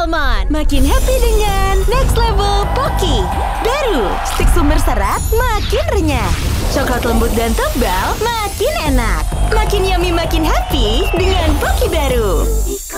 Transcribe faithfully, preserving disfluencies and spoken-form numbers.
Come on, makin happy dengan Next Level Pocky. Baru, stik sumber serat makin renyah. Coklat lembut dan tebal makin enak. Makin yummy, makin happy dengan Pocky baru.